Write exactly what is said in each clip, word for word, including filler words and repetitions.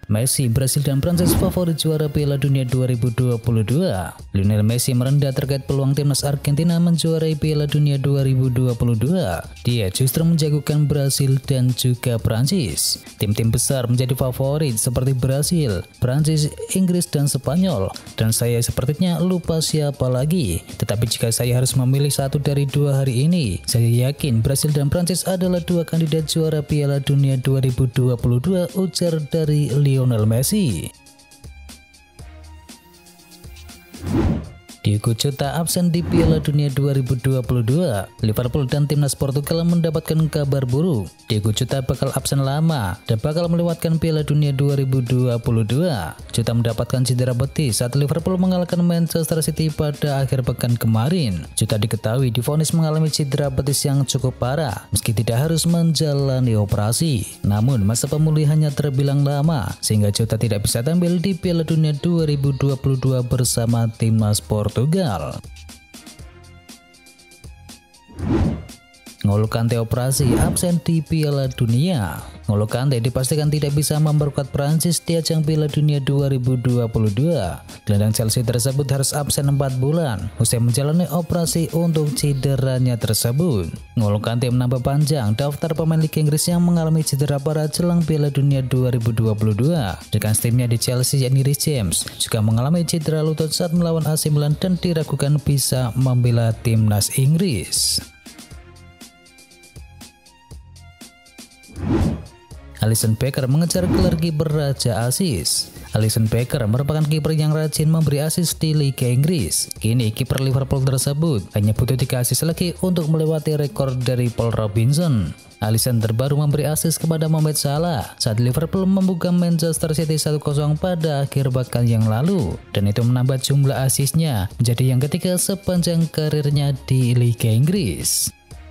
Messi, Brasil dan Prancis favorit juara Piala Dunia dua ribu dua puluh dua. Lionel Messi merendah terkait peluang timnas Argentina menjuarai Piala Dunia dua ribu dua puluh dua. Dia justru menjagokan Brasil dan juga Prancis. Tim-tim besar menjadi favorit seperti Brasil, Prancis, Inggris dan Spanyol. Dan saya sepertinya lupa siapa lagi. Tetapi jika saya harus memilih satu dari dua hari ini, saya yakin Brasil dan Prancis adalah dua kandidat juara Piala Dunia dua ribu dua puluh dua, ujar dari Lionel Messi. Diogo Jota absen di Piala Dunia dua ribu dua puluh dua. Liverpool dan timnas Portugal mendapatkan kabar buruk. Diogo Jota bakal absen lama dan bakal melewatkan Piala Dunia dua ribu dua puluh dua. Jota mendapatkan cedera betis saat Liverpool mengalahkan Manchester City pada akhir pekan kemarin. Jota diketahui divonis mengalami cedera betis yang cukup parah meski tidak harus menjalani operasi. Namun masa pemulihannya terbilang lama sehingga Jota tidak bisa tampil di Piala Dunia dua ribu dua puluh dua bersama timnas Portugal. Portugal. N'Golo Kante operasi absen di Piala Dunia. N'Golo Kante dipastikan tidak bisa memperkuat Prancis di ajang Piala Dunia dua ribu dua puluh dua. Gelandang Chelsea tersebut harus absen empat bulan usai menjalani operasi untuk cederanya tersebut. N'Golo Kante menambah panjang daftar pemain Liga Inggris yang mengalami cedera parah jelang Piala Dunia dua ribu dua puluh dua. Rekan timnya di Chelsea yakni Reece James juga mengalami cedera lutut saat melawan A C Milan dan diragukan bisa membela timnas Inggris. Alisson Becker mengejar gelar kiper Raja Asis. Alisson Becker merupakan kiper yang rajin memberi asis di Liga Inggris. Kini kiper Liverpool tersebut hanya butuh tiga asis lagi untuk melewati rekor dari Paul Robinson. Alisson terbaru memberi asis kepada Mohamed Salah saat Liverpool membuka Manchester City satu kosong pada akhir pekan yang lalu, dan itu menambah jumlah asisnya menjadi yang ketiga sepanjang karirnya di Liga Inggris.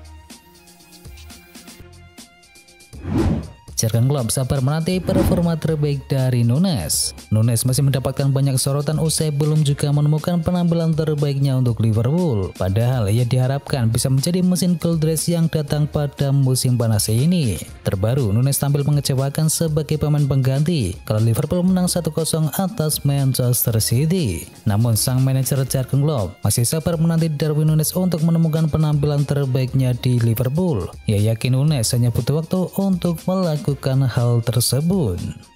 Jurgen Klopp sabar menanti performa terbaik dari Nunes. Nunes masih mendapatkan banyak sorotan usai belum juga menemukan penampilan terbaiknya untuk Liverpool. Padahal ia diharapkan bisa menjadi mesin goldress yang datang pada musim panas ini. Terbaru, Nunes tampil mengecewakan sebagai pemain pengganti kalau Liverpool menang satu kosong atas Manchester City. Namun sang manajer Jurgen Klopp masih sabar menanti Darwin Nunes untuk menemukan penampilan terbaiknya di Liverpool. Ia yakin Nunes hanya butuh waktu untuk melakukan hal tersebut.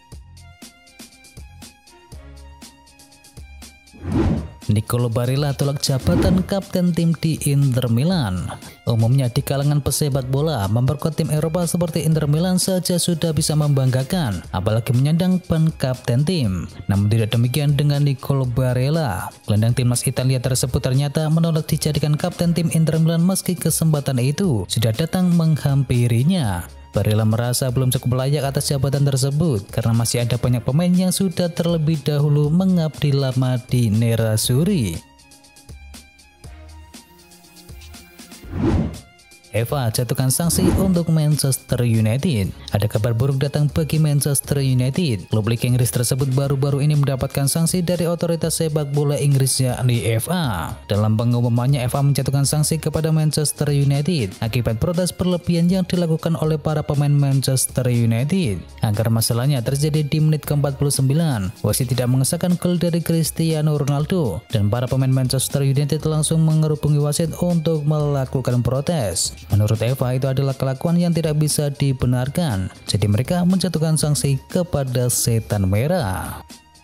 Nicolo Barella tolak jabatan kapten tim di Inter Milan. Umumnya di kalangan pesepak bola, memperkuat tim Eropa seperti Inter Milan saja sudah bisa membanggakan, apalagi menyandang ban kapten tim. Namun tidak demikian dengan Nicolo Barella. Gelandang timnas Italia tersebut ternyata menolak dijadikan kapten tim Inter Milan meski kesempatan itu sudah datang menghampirinya. Barella merasa belum cukup layak atas jabatan tersebut karena masih ada banyak pemain yang sudah terlebih dahulu mengabdi lama di Nerazzurri. F A jatuhkan sanksi untuk Manchester United. Ada kabar buruk datang bagi Manchester United. Klub Liga Inggris tersebut baru-baru ini mendapatkan sanksi dari otoritas sepak bola Inggris yakni F A. Dalam pengumumannya, F A menjatuhkan sanksi kepada Manchester United akibat protes berlebihan yang dilakukan oleh para pemain Manchester United. Agar masalahnya terjadi di menit ke empat puluh sembilan, wasit tidak mengesahkan gol dari Cristiano Ronaldo dan para pemain Manchester United langsung mengerubungi wasit untuk melakukan protes. Menurut F A itu adalah kelakuan yang tidak bisa dibenarkan, jadi mereka menjatuhkan sanksi kepada setan merah.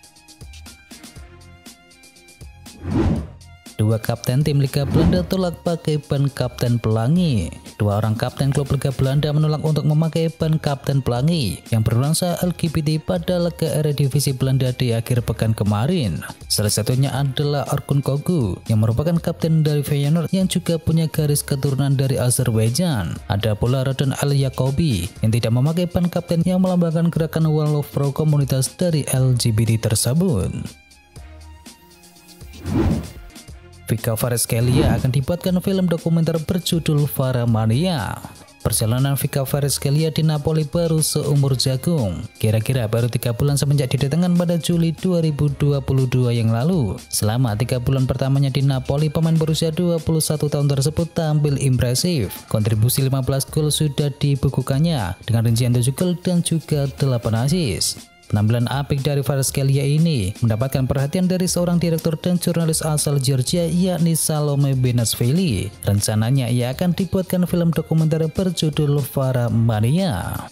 Dua kapten tim Liga Belanda tolak pakai ban kapten pelangi. Dua orang kapten klub Liga Belanda menolak untuk memakai ban kapten pelangi yang bernuansa L G B T pada laga Eredivisie Belanda di akhir pekan kemarin. Salah satunya adalah Orkun Kogu yang merupakan kapten dari Feyenoord yang juga punya garis keturunan dari Azerbaijan. Ada pula Radon Al-Yacobi yang tidak memakai ban kapten yang melambangkan gerakan One Love pro komunitas dari L G B T tersebut. Vika Kvaratskhelia akan dibuatkan film dokumenter berjudul Varamania. Perjalanan Vika Kvaratskhelia di Napoli baru seumur jagung. Kira-kira baru tiga bulan semenjak didatangkan pada Juli dua ribu dua puluh dua yang lalu. Selama tiga bulan pertamanya di Napoli, pemain berusia dua puluh satu tahun tersebut tampil impresif. Kontribusi lima belas gol sudah dibukukannya dengan rincian tujuh gol dan juga delapan assist. Penampilan apik dari Kvaratskhelia ini mendapatkan perhatian dari seorang direktur dan jurnalis asal Georgia, yakni Salome Benashvili. Rencananya ia akan dibuatkan film dokumenter berjudul Farah Mania.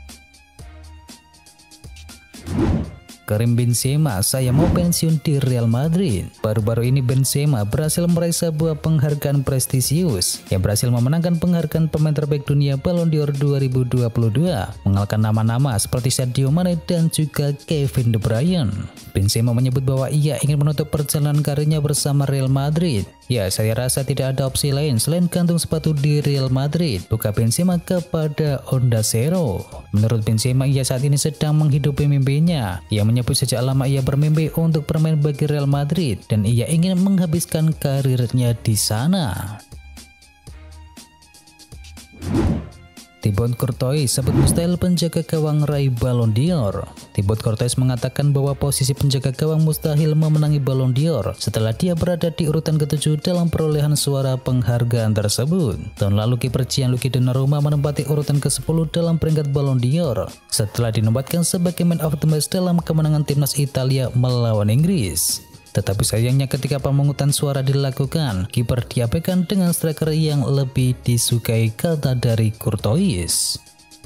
Karim Benzema, saya mau pensiun di Real Madrid. Baru-baru ini Benzema berhasil meraih sebuah penghargaan prestisius yang berhasil memenangkan penghargaan pemain terbaik dunia Ballon d'Or dua ribu dua puluh dua, mengalahkan nama-nama seperti Sadio Mane dan juga Kevin De Bruyne. Benzema menyebut bahwa ia ingin menutup perjalanan karirnya bersama Real Madrid. Ya, saya rasa tidak ada opsi lain selain gantung sepatu di Real Madrid, buka Benzema kepada Onda Cero. Menurut Benzema, ia saat ini sedang menghidupi mimpinya. Ia menyebut sejak lama ia bermimpi untuk bermain bagi Real Madrid dan ia ingin menghabiskan karirnya di sana. Thibaut Courtois sebut mustahil penjaga gawang raih Ballon d'Or. Thibaut Courtois mengatakan bahwa posisi penjaga gawang mustahil memenangi Ballon d'Or setelah dia berada di urutan ketujuh dalam perolehan suara penghargaan tersebut. Tahun lalu kiper Gianluigi Donnarumma menempati urutan kesepuluh dalam peringkat Ballon d'Or setelah dinobatkan sebagai man of the match dalam kemenangan timnas Italia melawan Inggris. Tetapi sayangnya ketika pemungutan suara dilakukan, kiper diabaikan dengan striker yang lebih disukai, kata dari Courtois.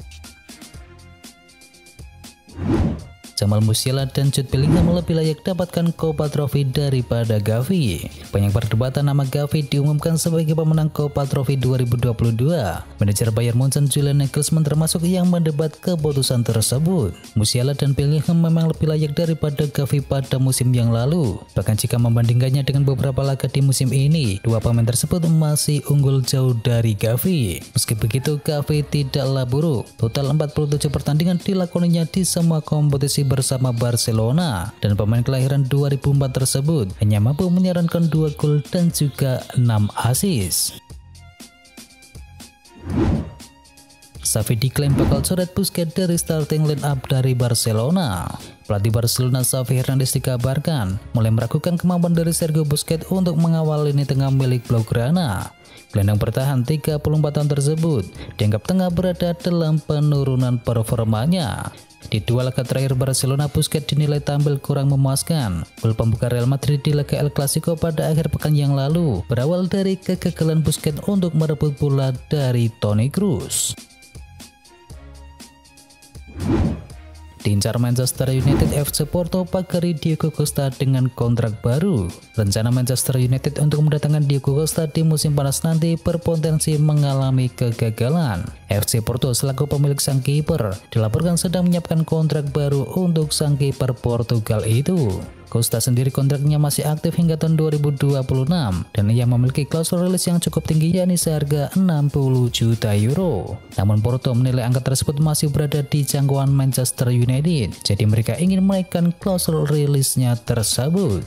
Jamal Musiala dan Jude Bellingham lebih layak dapatkan Copa Trophy daripada Gavi. Banyak perdebatan nama Gavi diumumkan sebagai pemenang Copa Trophy dua ribu dua puluh dua. Manajer Bayern Munchen Julian Nagelsmann termasuk yang mendebat keputusan tersebut. Musiala dan Bellingham memang lebih layak daripada Gavi pada musim yang lalu. Bahkan jika membandingkannya dengan beberapa laga di musim ini, dua pemain tersebut masih unggul jauh dari Gavi. Meski begitu, Gavi tidaklah buruk. Total empat puluh tujuh pertandingan dilakoninya di semua kompetisi bersama Barcelona, dan pemain kelahiran dua ribu empat tersebut hanya mampu menyarankan dua gol dan juga enam assist. Xavi diklaim bakal coret Busquets dari starting line up dari Barcelona. Pelatih Barcelona Xavi Hernandez dikabarkan mulai meragukan kemampuan dari Sergio Busquets untuk mengawal lini tengah milik Blaugrana. Gelandang bertahan tiga puluh empat tahun tersebut dianggap tengah berada dalam penurunan performanya. Di dua laga terakhir Barcelona, Busquets dinilai tampil kurang memuaskan. Gol pembuka Real Madrid di laga El Clasico pada akhir pekan yang lalu berawal dari kegagalan Busquets untuk merebut bola dari Toni Kroos. Diincar Manchester United, F C Porto pagari Diogo Costa dengan kontrak baru. Rencana Manchester United untuk mendatangkan Diogo Costa di musim panas nanti berpotensi mengalami kegagalan. F C Porto selaku pemilik sang kiper dilaporkan sedang menyiapkan kontrak baru untuk sang kiper Portugal itu. Costa sendiri kontraknya masih aktif hingga tahun dua ribu dua puluh enam dan ia memiliki klausul rilis yang cukup tinggi, yakni seharga enam puluh juta euro. Namun Porto menilai angka tersebut masih berada di jangkauan Manchester United, jadi mereka ingin menaikkan klausul rilisnya tersebut.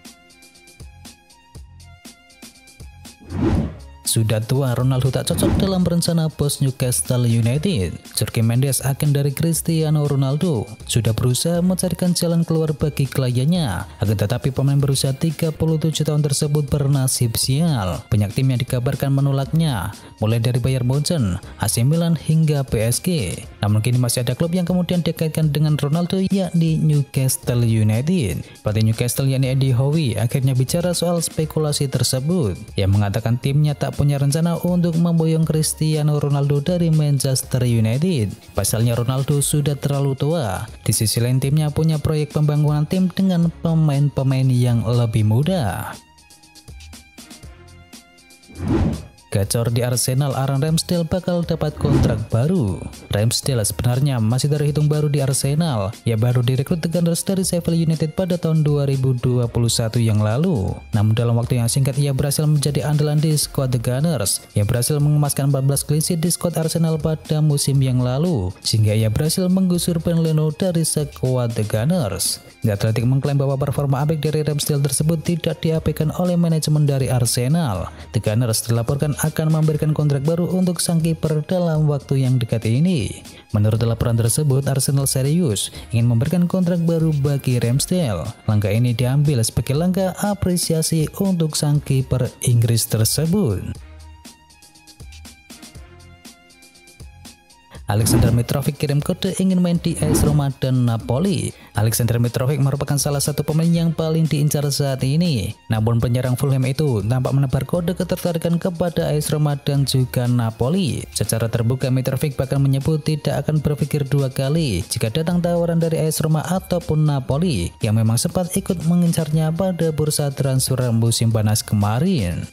Sudah tua, Ronaldo tak cocok dalam rencana bos Newcastle United. Jorge Mendes, agen dari Cristiano Ronaldo, sudah berusaha mencarikan jalan keluar bagi kliennya. Akan tetapi pemain berusia tiga puluh tujuh tahun tersebut bernasib sial. Banyak tim yang dikabarkan menolaknya, mulai dari Bayern Munchen, A C Milan hingga P S G. Namun kini masih ada klub yang kemudian dikaitkan dengan Ronaldo, yakni Newcastle United. Pelatih Newcastle yakni Eddie Howe akhirnya bicara soal spekulasi tersebut. Ia mengatakan timnya tak punya rencana untuk memboyong Cristiano Ronaldo dari Manchester United. Pasalnya Ronaldo sudah terlalu tua. Di sisi lain timnya punya proyek pembangunan tim dengan pemain-pemain yang lebih muda. Gacor di Arsenal, Aaron Ramsdale bakal dapat kontrak baru. Ramsdale sebenarnya masih terhitung baru di Arsenal. Ia baru direkrut The Gunners dari Sheffield United pada tahun dua ribu dua puluh satu yang lalu. Namun dalam waktu yang singkat ia berhasil menjadi andalan di skuad The Gunners. Ia berhasil mengemaskan empat belas clean sheet di skuad Arsenal pada musim yang lalu, sehingga ia berhasil menggusur Ben Leno dari skuad The Gunners. The Athletic mengklaim bahwa performa apik dari Ramsdale tersebut tidak diabaikan oleh manajemen dari Arsenal. The Gunners dilaporkan akan memberikan kontrak baru untuk sang kiper dalam waktu yang dekat ini. Menurut laporan tersebut, Arsenal serius ingin memberikan kontrak baru bagi Ramsdale. Langkah ini diambil sebagai langkah apresiasi untuk sang kiper Inggris tersebut. Aleksandar Mitrovic kirim kode ingin main di A S Roma dan Napoli. Aleksandar Mitrovic merupakan salah satu pemain yang paling diincar saat ini. Namun penyerang Fulham itu tampak menebar kode ketertarikan kepada A S Roma dan juga Napoli. Secara terbuka Mitrovic bahkan menyebut tidak akan berpikir dua kali jika datang tawaran dari A S Roma ataupun Napoli yang memang sempat ikut mengincarnya pada bursa transfer musim panas kemarin.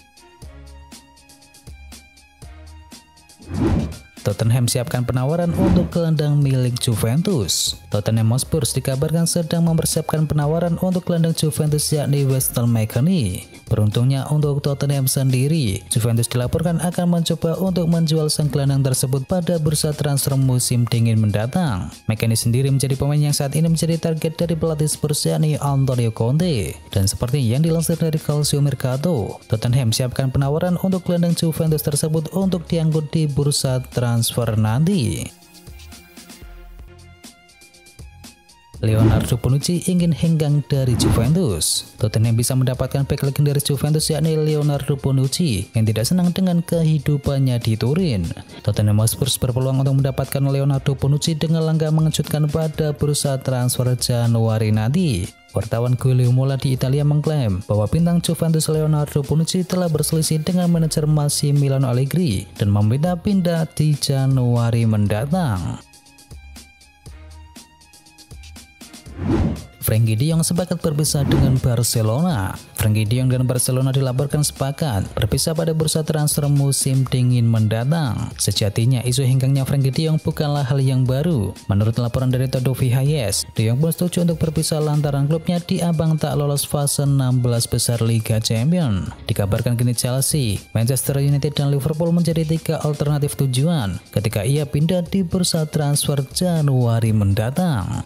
Tottenham siapkan penawaran untuk gelandang milik Juventus. Tottenham Hotspur dikabarkan sedang mempersiapkan penawaran untuk gelandang Juventus yakni Weston McKennie. Beruntungnya untuk Tottenham sendiri, Juventus dilaporkan akan mencoba untuk menjual sang gelandang tersebut pada bursa transfer musim dingin mendatang. McKennie sendiri menjadi pemain yang saat ini menjadi target dari pelatih Spurs yakni Antonio Conte. Dan seperti yang dilansir dari Calcio Mercato, Tottenham siapkan penawaran untuk gelandang Juventus tersebut untuk diangkut di bursa transfer transfer nanti. Leonardo Bonucci ingin henggang dari Juventus. Tottenham bisa mendapatkan bek legendaris Juventus yakni Leonardo Bonucci yang tidak senang dengan kehidupannya di Turin. Tottenham Hotspur berpeluang untuk mendapatkan Leonardo Bonucci dengan langkah mengejutkan pada bursa transfer Januari nanti. Wartawan Giulio Mola di Italia mengklaim bahwa bintang Juventus Leonardo Bonucci telah berselisih dengan manajer Massimiliano Allegri dan meminta pindah di Januari mendatang. Frenkie de Jong sepakat berpisah dengan Barcelona. Frenkie de Jong dan Barcelona dilaporkan sepakat berpisah pada bursa transfer musim dingin mendatang. Sejatinya isu henggangnya Frenkie de Jong bukanlah hal yang baru. Menurut laporan dari Todo V H S, de Jong pun setuju untuk berpisah lantaran klubnya diambang tak lolos fase enam belas besar Liga Champions. Dikabarkan kini Chelsea, Manchester United dan Liverpool menjadi tiga alternatif tujuan ketika ia pindah di bursa transfer Januari mendatang.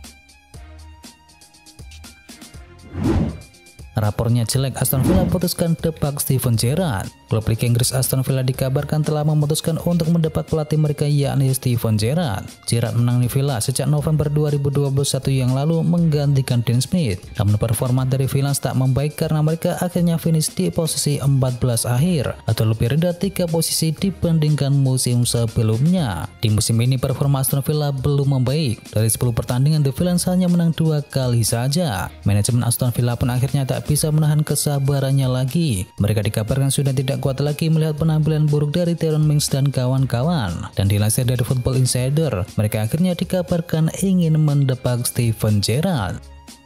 Rapornya jelek, Aston Villa putuskan depak Steven Gerrard. Klub Liga Inggris Aston Villa dikabarkan telah memutuskan untuk mendepak pelatih mereka yakni Steven Gerrard. Gerrard menangani Villa sejak November dua ribu dua puluh satu yang lalu menggantikan Dean Smith. Namun performa dari Villa tak membaik karena mereka akhirnya finish di posisi empat belas akhir atau lebih rendah tiga posisi dibandingkan musim sebelumnya. Di musim ini performa Aston Villa belum membaik. Dari sepuluh pertandingan The Villains hanya menang dua kali saja. Manajemen Aston Villa pun akhirnya tak bisa menahan kesabarannya lagi. Mereka dikabarkan sudah tidak kuat lagi melihat penampilan buruk dari Tyrone Mings dan kawan-kawan. Dan dilansir dari Football Insider, mereka akhirnya dikabarkan ingin mendepak Steven Gerrard.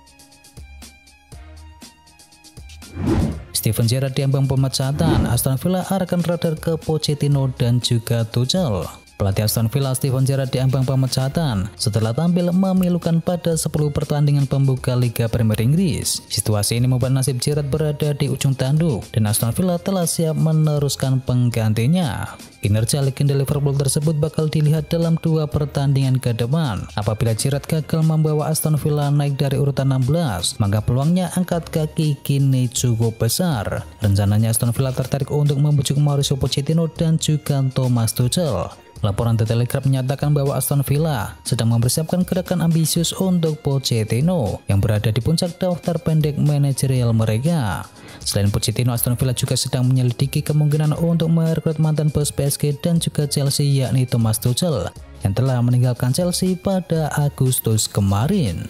Steven Gerrard diambang pemecatan, Aston Villa arahkan radar ke Pochettino dan juga Tuchel. Pelatih Aston Villa Steven Gerrard diambang pemecatan setelah tampil memilukan pada sepuluh pertandingan pembuka Liga Premier Inggris. Situasi ini membuat nasib Gerrard berada di ujung tanduk dan Aston Villa telah siap meneruskan penggantinya. Kinerja legenda Liverpool tersebut bakal dilihat dalam dua pertandingan ke depan. Apabila Gerrard gagal membawa Aston Villa naik dari urutan enam belas, maka peluangnya angkat kaki kini cukup besar. Rencananya Aston Villa tertarik untuk membujuk Mauricio Pochettino dan juga Thomas Tuchel. Laporan The Telegraph menyatakan bahwa Aston Villa sedang mempersiapkan gerakan ambisius untuk Pochettino yang berada di puncak daftar pendek manajerial mereka. Selain Pochettino, Aston Villa juga sedang menyelidiki kemungkinan untuk merekrut mantan bos P S G dan juga Chelsea yakni Thomas Tuchel yang telah meninggalkan Chelsea pada Agustus kemarin.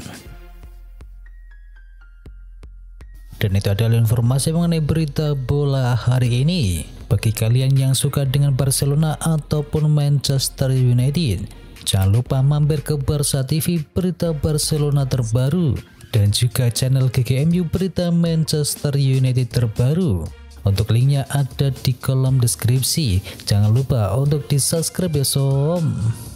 Dan itu adalah informasi mengenai berita bola hari ini. Bagi kalian yang suka dengan Barcelona ataupun Manchester United, jangan lupa mampir ke Barca T V berita Barcelona terbaru dan juga channel G G M U berita Manchester United terbaru. Untuk linknya ada di kolom deskripsi. Jangan lupa untuk di subscribe ya som.